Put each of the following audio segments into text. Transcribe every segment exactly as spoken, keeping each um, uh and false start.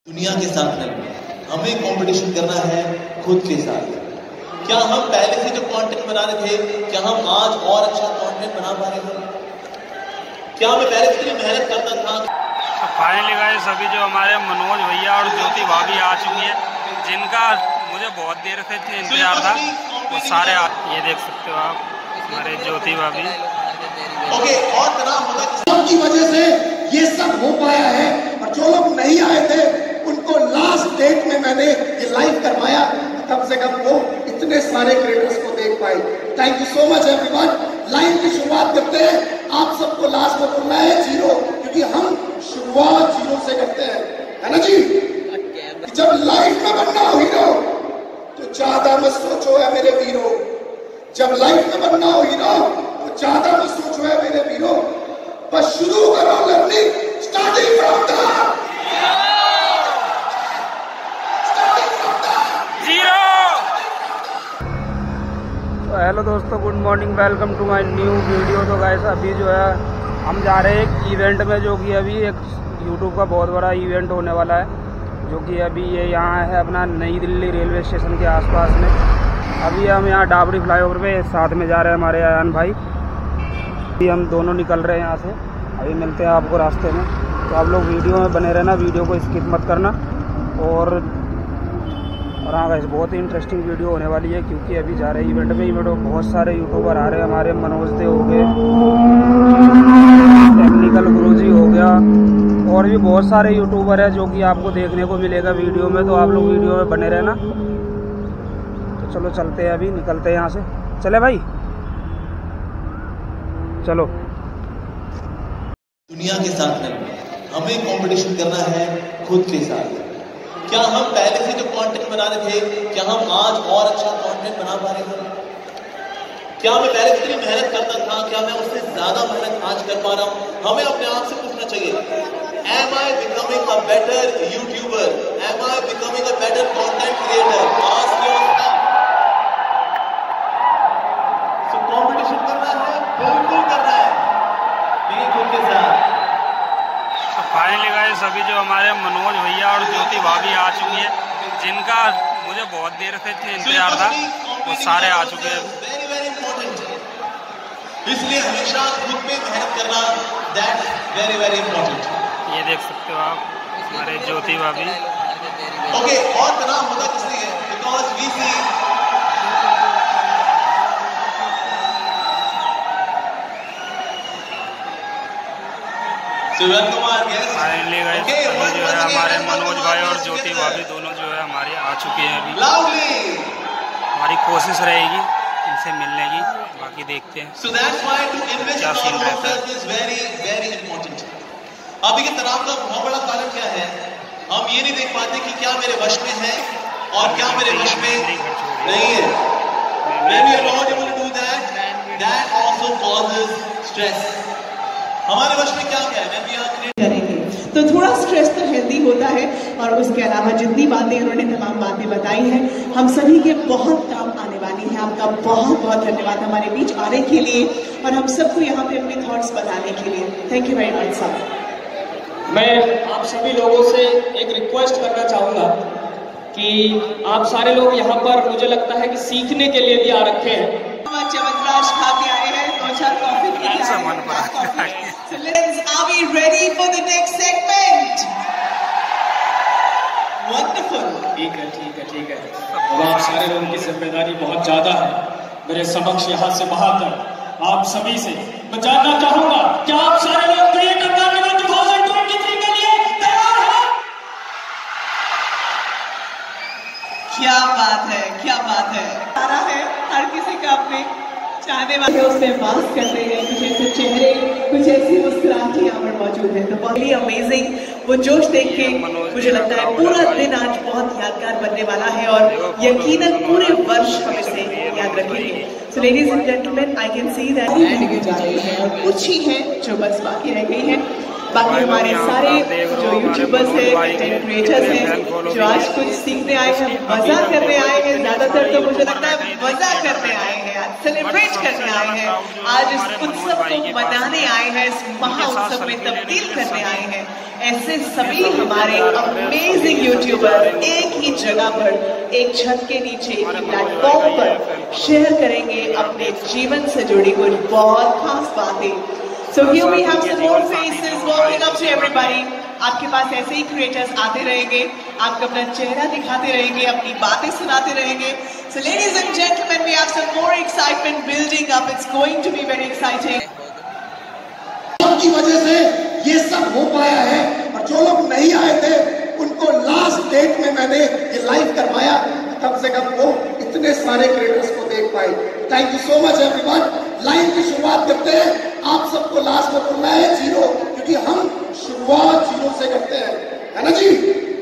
दुनिया के साथ नहीं, हमें कंपटीशन करना है खुद के साथ। क्या हम पहले से जो कंटेंट बना रहे थे, क्या हम आज और अच्छा कंटेंट बना पा रहे हैं? क्या मैं पहले से मेहनत करता था? तो फाइनली गाइस अभी जो हमारे मनोज भैया और ज्योति भाभी आ चुकी है, जिनका मुझे बहुत देर से इंतजार था, वो सारे आ, ये देख सकते हो आप हमारे ज्योति भाभी। ओके, और तरह होगा की वजह से ये सब हो पाया है। और जो लोग नहीं आए थे उनको लास्ट डेट में मैंने ये लाइव करवाया, कम से कम वो इतने सारे क्रिएटर्स को देख पाए। Thank you so much everyone. Live की शुरुआत करते हैं। आप सबको लास्ट में बोलना है जीरो, क्योंकि हम शुरुआत जीरो से करते हैं, है ना जी। जब लाइफ में बनना हो हीरो तो ज्यादा मत सोचो है मेरे वीरो। जब लाइफ में बनना हो हीरो तो ज्यादा मत सोचो है मेरे वीरो। बस शुरू करो लर्निंग, स्टार्टिंग फ्रॉम द हेलो दोस्तों, good morning, welcome to my new video. तो गाइस अभी जो है हम जा रहे हैं एक इवेंट में, जो कि अभी एक यूट्यूब का बहुत बड़ा इवेंट होने वाला है, जो कि अभी ये यहाँ है अपना नई दिल्ली रेलवे स्टेशन के आसपास में। अभी हम यहाँ डाबरी फ्लाईओवर पे साथ में जा रहे हैं हमारे आयान भाई। अभी हम दोनों निकल रहे हैं यहाँ से, अभी मिलते हैं आपको रास्ते में। तो आप लोग वीडियो में बने रहना, वीडियो को स्किप मत करना। और और हाँ गाइस, बहुत ही इंटरेस्टिंग वीडियो होने वाली है, क्योंकि अभी जा रहे हैं इवेंट में। इवेंट में बहुत सारे यूट्यूबर आ रहे हैं हमारे, मनोज दे हो गए, टेक्निकल गुरुजी हो गया, और भी बहुत सारे यूट्यूबर हैं जो कि आपको देखने को मिलेगा वीडियो में। तो आप लोग वीडियो में बने रहना। तो चलो चलते हैं, अभी निकलते हैं यहाँ से। चले भाई, चलो। दुनिया के साथ नहीं, हमें कंपटीशन करना है खुद के साथ। क्या हम पहले से जो कंटेंट बना रहे थे, क्या हम आज और अच्छा कंटेंट बना पा रहे हैं? क्या मैं पहले से इतनी मेहनत करता था, क्या मैं उससे ज्यादा मेहनत आज कर पा रहा हूं? हमें अपने आप से पूछना चाहिए, am I becoming a better YouTuber? Am I becoming a better content creator? Ask yourself. So competition करना है, बिल्कुल करना है, लेकिन खुद के साथ। तो फाइनली गाइस अभी जो हमारे मनोज भैया और ज्योति भाभी आ चुकी है, जिनका मुझे बहुत देर से इंतजार था, वो सारे आ चुके हैं। वेरी वेरी इंपॉर्टेंट, इसलिए हमेशा खुद पे मेहनत करना, दैट्स वेरी वेरी इंपॉर्टेंट। ये देख सकते हो आप हमारे ज्योति भाभी। ओके, और तनाव होता किस लिए? Because we see finally guys अभी जो है हमारे मनोज भाई और ज्योति भाभी दोनों जो है हमारे आ चुके हैं। अभी हमारी कोशिश रहेगी इनसे मिलने की, बाकी देखते हैं क्या सीन रहता है। अभी के तनाव का बहुत बड़ा कारण क्या है? हम ये नहीं देख पाते कि क्या मेरे वश में है और क्या मेरे वश में नहीं है। When we are not able to do that, that also causes stress. हमारे वश में क्या क्या है? करेंगे तो थोड़ा स्ट्रेस तो हेल्दी होता है। और उसके अलावा जितनी बातें उन्होंने तमाम बातें बताई हैं, हम सभी के बहुत काम आने वाली हैं। आपका बहुत बहुत धन्यवाद हमारे बीच आने के लिए और हम सबको यहाँ पे अपने थॉट्स बताने के लिए। Thank you very much sir. मैं आप सभी लोगों से एक रिक्वेस्ट करना चाहूँगा कि आप सारे लोग यहाँ पर, मुझे लगता है कि सीखने के लिए भी आ रखे हैं। चमत्कार खा के आए हैं, दो चार कॉफी पी के आए हैं। So let's, are we ready for the next segment? Wonderful. ठीक है ठीक है ठीक है। अब आप सारे लोगों की जिम्मेदारी बहुत ज्यादा है। मेरे समक्ष यहाँ से बहाकर आप सभी से मैं जानना चाहूंगा, क्या आप सारे लोग क्रिएटर कार्निवल दो हज़ार तेईस के लिए तैयार हैं? क्या बात है, क्या बात है। सारा है हर किसी का अपने चाहने वाले उससे मास्क करते हैं, कुछ ऐसे चेहरे, कुछ ऐसी मुस्कुराहट यहाँ पर मौजूद है। तो बहुत ही अमेजिंग वो जोश देख के मुझे लगता है पूरा दिन आज बहुत यादगार बनने वाला है और यकीनन पूरे वर्ष हम इसे याद रखेंगे। So ladies and gentleman, I can see that जा रही है और कुछ ही है जो बस बाकी रह गई है। बाकी हमारे सारे जो यूट्यूबर्स हैं, कंटेंट क्रिएटर्स हैं, जो आज कुछ सीखने आए हैं, मजा करने आए हैं, ज्यादातर तो मुझे लगता है मजा करने आए हैं, आज सेलिब्रेट करने आए हैं, आज इस उत्सव को मनाने आए हैं, इस महाउत्सव में तब्दील करने आए हैं। ऐसे सभी हमारे अमेजिंग यूट्यूबर एक ही जगह पर, एक छत के नीचे, एक प्लेटफॉर्म पर शेयर करेंगे अपने जीवन से जुड़ी कुछ बहुत खास बातें। So here we have some more faces walking up to everybody. आपके पास ऐसे ही क्रिएटर्स आते रहेंगे, आपको अपना चेहरा दिखाते रहेंगे, अपनी बातें सुनाते रहेंगे। So ladies and gentlemen, we have some more excitement building up. It's going to be very exciting. की वजह से ये सब हो पाया है, और जो लोग नहीं आए थे उनको लास्ट डेट में मैंने ये लाइव करवाया, कम से कम वो इतने सारे क्रिएटर्स को देख पाए। Thank you so much everyone. Live की शुरुआत करते हैं, आप सबको लास्ट में बोलना है जीरो, क्योंकि हम शुरुआत जीरो से करते हैं, है ना जी?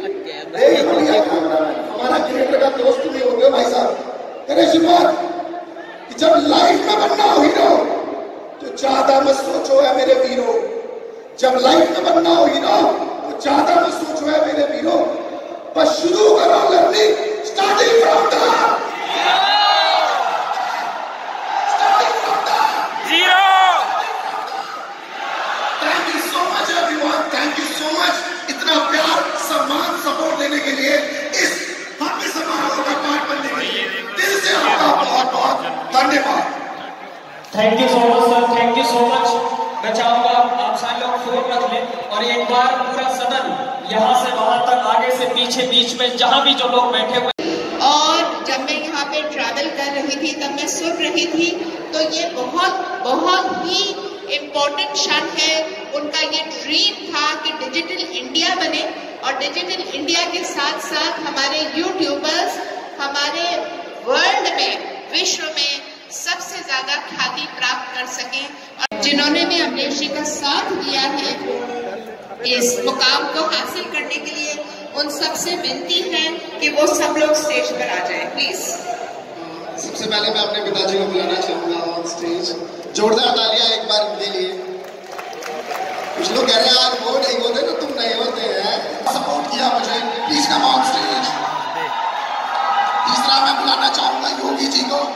हमारा क्रिएटर का दोस्त भी हो गया भाई साहब। करें शुरुआत कि जब लाइफ में बनना हो हीरो तो ज्यादा मत सोचो है मेरे वीरो, जब लाइफ में बनना हो हीरो तो ज्यादा मत सोचो है मेरे वीरो, बस शुरू करो learning starting from the starting from the zero. Thank you so much everyone, thank you so much इतना प्यार, सम्मान, सपोर्ट देने के लिए, इस भव्य समारोह का पार्ट बनने के लिए दिल से आपका बहुत बहुत धन्यवाद। Thank you so much sir, thank you so much. मैं चाहूंगा आप सारे लोग फोन रख लें और एक बार पूरा सदन यहाँ से वहां तक, आगे से पीछे, बीच में, जहाँ भी जो लोग बैठे हुए। और जब मैं यहाँ पे ट्रैवल कर रही थी तब मैं सुन रही थी, तो ये बहुत बहुत ही इम्पोर्टेंट क्षण है। उनका ये ड्रीम था कि डिजिटल इंडिया बने, और डिजिटल इंडिया के साथ साथ हमारे यूट्यूबर्स हमारे वर्ल्ड में, विश्व में सबसे ज्यादा ख्याति प्राप्त कर सकें, और जिन्होंने भी अमरीश जी का साथ दिया है इस मुकाम को हासिल करने के लिए, उन सबसे विनती है कि वो सब लोग स्टेज पर आ जाएं, प्लीज। सबसे पहले मैं अपने पिताजी को बुलाना चाहूंगा ऑन स्टेज। जोरदार तालियां एक बार उनके लिए। कुछ लोग कह रहे हैं यार वो नहीं होते ना, तुम नहीं होते हैं, सपोर्ट किया मुझे, प्लीज कम ऑन स्टेज। तीसरा मैं बुलाना चाहूंगा योगी जी को।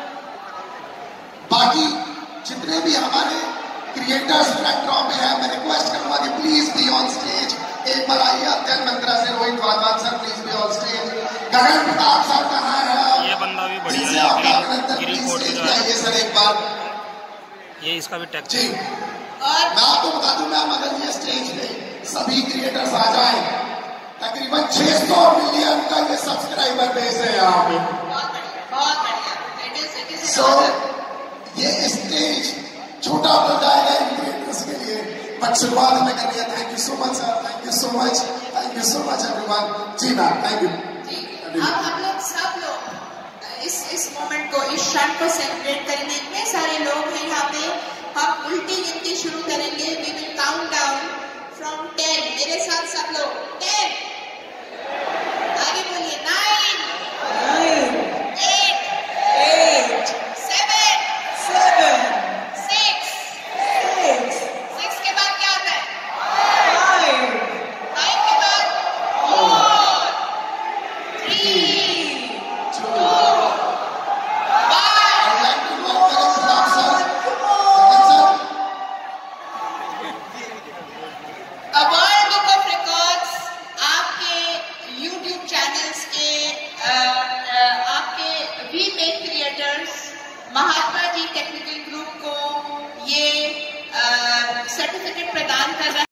बाकी जितने भी हमारे क्रिएटर्स फ्रंट रो पे हैं, मैं रिक्वेस्ट करूंगा कि प्लीज बी ऑन स्टेज। एक बार आइए अध्ययन मंत्रा से Rohit Wadhwan sir, please be on stage. Gagan Pratap sir कहाँ है? ये बंदा भी बढ़िया है, आइए सर एक बार। ये इसका भी टैक्स जी। और मैं आपको बता दूं मैम, अगर ये स्टेज पे सभी क्रिएटर्स आ जाए, तकरीबन छह सौ मिलियन का ये सब्सक्राइबर बेस है यहाँ पे। बहुत बढ़िया। सो ये स्टेज छोटा हो जाएगा इन क्रिएटर्स के लिए, बट शुरुआत हमें करनी है। Thank you so much sir, thank you so much, thank you so much everyone. जी मैम, थैंक यू। अब हम लोग सब लोग इस इस मोमेंट को, इस क्षण को सेलिब्रेट करेंगे। इतने सारे लोग हैं यहाँ पे, हम उल्टी गिनती शुरू करेंगे। We will count down from ten. मेरे साथ सब लोग टेन, आगे बोलिए। Nine, Nine, eight, eight, seven, seven, six, six, six के बाद क्या आता है? five, फाइव के बाद four, three, three, two, one. I'd like to invite Gagन Pratap sir. Gagan sir. A World Book of Records आपके YouTube चैनल्स के अ, अ, आपके we make creators, Mahatma ji technical group,